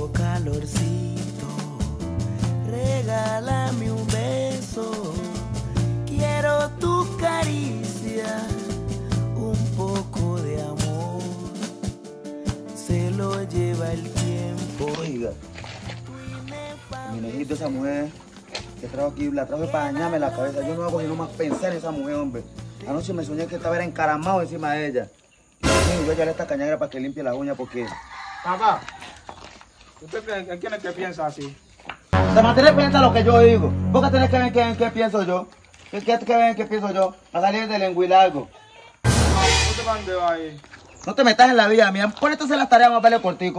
Tengo calorcito, regálame un beso. Quiero tu caricia, un poco de amor. Se lo lleva el tiempo. Oiga, mi nejito, esa mujer que trajo aquí, la trajo para dañarme la cabeza. Yo no hago sino más pensar en esa mujer, hombre. Anoche me soñé que estaba encaramado encima de ella. Yo ya le esta cañagra para que limpie las uñas porque... Papá, ¿usted quién es que piensa así? Se mantiene piensa lo que yo digo. ¿Por qué tenés que ver qué pienso yo? ¿Qué pienso yo? A salir del lenguilargo. ¿Usted para dónde va ahí? No te metas en la vida mía. Ponete a hacer las tareas más vale cortico.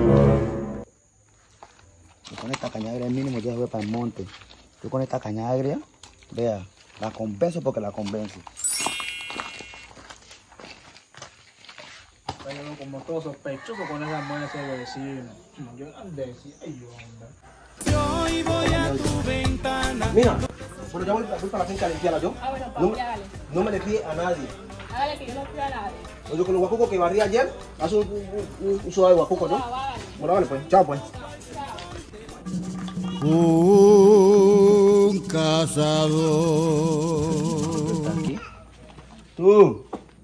Con esta cañagra el mínimo yo voy para el monte. Yo con esta cañagra, vea, la convenzo porque la convenzo. Yo veo como todo sospechoso con esa mujer ese vecino. Yo no decía, ay, hombre. Hoy voy a tu ventana. Mira, pero yo voy para la finca a limpiarla yo. Ah, bueno, papi, hágale. No me le fíe a nadie. Hágale que yo no fui a nadie. Yo con los guacucos que barrí ayer, hace un sudado de guacuco, ¿no? Hágale. Bueno, vale pues, chao pues. Un cazador. ¿Estás aquí? Tú.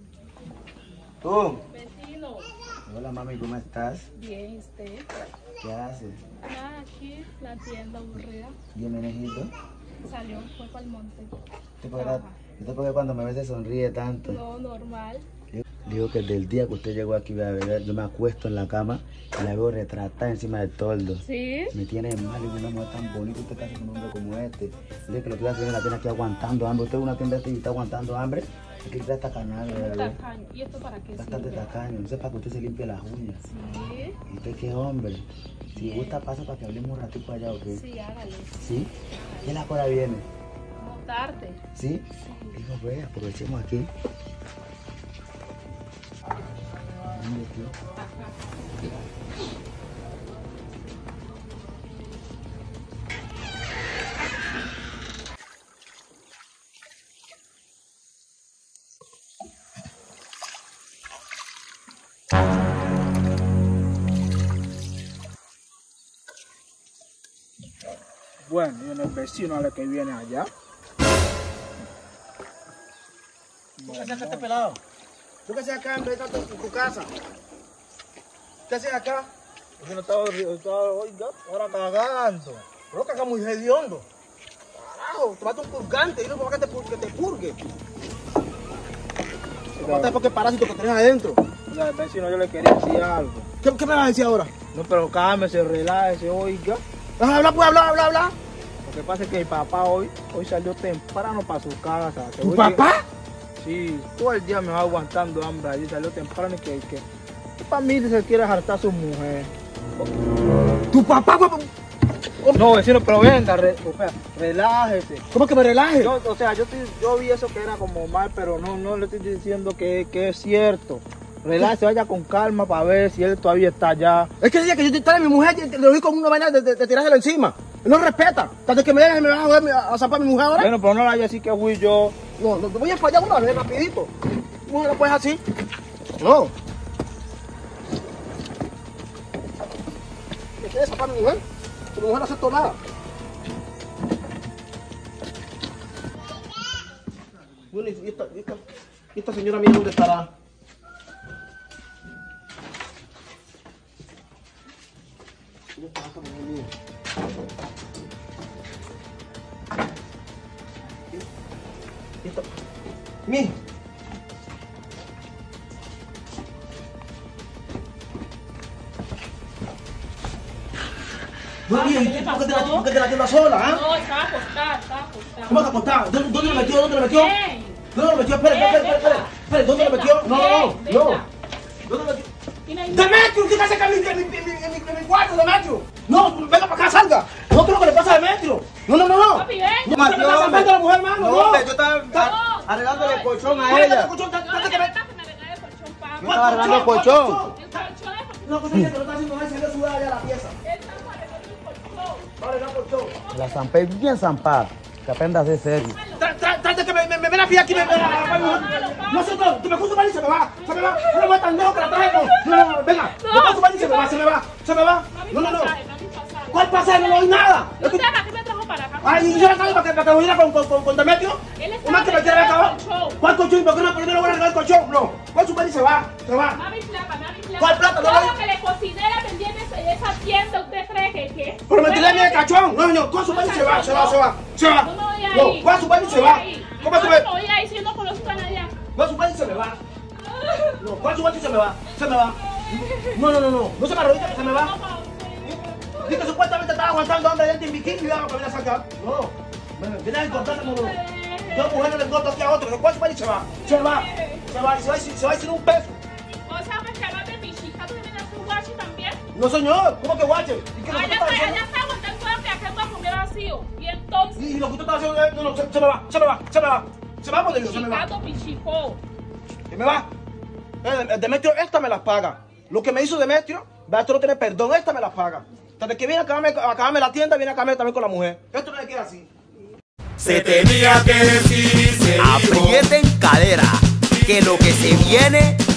Vecino. Hola mami, ¿cómo estás? Bien, ¿usted? ¿Qué haces? Nada, aquí, la tienda aburrida. Bien, menejito. Salió, fue para el monte. ¿Usted por qué cuando me ve se sonríe tanto? No, normal. Yo digo que desde el día que usted llegó aquí, yo me acuesto en la cama y la veo retratada encima del toldo. ¿Sí? Me tiene mal y una mujer tan bonita. Usted casi con un hombre como este. Dile que lo que hace en la tienda aquí aguantando hambre. Usted es una tienda y está aguantando hambre. Aquí trae esta cañada, ¿verdad? Tacaño. ¿Y esto para qué Bastante sirve? tacaño. No sé para que usted se limpie las uñas. Sí. ¿Y usted qué hombre? Si gusta, pasa para que hablemos un ratito allá, ¿o qué? Sí, hágale. ¿Sí? ¿Qué la hora viene? Como tarde. ¿Sí? Digo, pues, aprovechemos aquí. ¿Dónde tú? Bueno, y en el vecino a la que viene allá. ¿Qué haces acá este pelado? ¿Tú qué haces acá en vez de estar en tu casa? ¿Qué haces acá? Yo no estaba, oiga, Ahora cagando. Pero caga muy hediondo. Carajo, tomate un purgante y no para que te purgue. Tomate porque parásito que tenés adentro. oiga, el vecino yo le quería decir algo. ¿Qué me vas a decir ahora? No, pero cálmese, relájese, oiga. Habla, pues, habla. Lo que pasa es que mi papá hoy salió temprano para su casa. ¿Tu papá? Sí, todo el día me va aguantando hambre allí, salió temprano y que para mí se quiere hartar a su mujer. ¿Tu papá? No, vecino, pero venga, relájese. ¿Cómo que me relaje? Yo vi eso que era como mal, pero no le estoy diciendo que es cierto. Relájese, vaya con calma para ver si él todavía está allá. Es que el día que yo te trae a mi mujer, le doy como una vaina de tirárselo encima. Él no respeta. Tanto que me deja y me va a joder a zampar a mi mujer ahora. Bueno, pero no la haya así que fui yo. No, voy a fallar una vez rapidito. ¿Cómo lo puedes así? No. ¿Qué quieres zampar a mi mujer? Tu mujer no aceptó nada. Bueno, ¿y esta señora mía dónde estará? ¿Dónde estará esta mujer mía? ¿Y esta? ¡Mi! Bueno, ¿y por qué te la llevas sola, ah? No, estaba acostada. ¿Cómo que acostada? ¿Dónde lo metió? ¿Dónde lo metió? ¿Quién? ¿Dónde lo metió? Espere, ¿dónde lo metió? No. ¿Dónde lo metió? ¡Demetrio! ¿Qué pasa acá en mi cuarto, Demetrio? No, venga para acá, salga. No creo que le pasa a Demetrio. No. Papi, ven. No, me está salvando a la mujer, hermano. No, yo estaba arreglándole el colchón a ella. No, que me regale el colchón, papi. Yo estaba arreglando el colchón. El colchón es No, cosa que lo está haciendo mal, se le sudada ya la pieza. Estamos arreglando el colchón. Vale, no, colchón. La zampé bien zampada. Que aprenda a ser serio. Trate que me ven a fiar aquí, me ven a... Palo, No sé, no, te me puso mal y se me va. Se me va. No me tan lejos que la traje. No, venga. Me puso mal y se me va, se me va. Se me va. No, no, no. ¿Cuál pasaje? No doy nada. ¿Y usted para qué me trajo para acá? Ay, yo la traigo para que me viniera con Demetrio. Él ¿Una estaba que me quiere acabar? colchón. ¿Cuál colchón? ¿Por qué no voy a regalar el colchón? No. ¿Cuál su mal y se va? Se va. Mami plata, mami plata. ¿Cuál plata? No, Todo no. lo que le cociné la vendí en esa tienda, ¿usted cree que? Pero me tiré a mí el cachón. No, no. ¿Cuál su mal y se va? Se va, se va. Se va. No me voy a ir. No, ¿cuál su mal y se va? ¿Cómo se me va? voy a ir si yo no conozco a nadie? ¿Cuál su mal y se me va? No, ¿cuál su mal y se me va? Se me va. No, no, no, no. No se me arrodilla que se me va. Dice que supuestamente estaba aguantando hambre dentro en bikini y iba a venir a sacar. No. Viene a encontrarse con dos mujeres le encuentro aquí a otro. ¿Cuál su mal y se va? Se va. Se va. Se va a ir sin un peso. O sea, me quedas de mi chica, tú vienes a hacer guachi también. No, señor. ¿Cómo que guache? ¿Y qué es lo que Allá está haciendo? está aguantando hambre, acá voy a comer vacío. Y entonces, Y lo que usted está haciendo, no, se me va, se me va, se me va. Se me va, por Dios, se me va. chicato, pichico. Se me va. Demetrio, esta me las paga. Lo que me hizo Demetrio, esto no tiene perdón, esta me las paga. Desde que viene a acabarme la tienda, viene a acabarme también con la mujer. Esto no le queda así. Se tenía que decir, se dijo. Aprieten cadera, que lo que se viene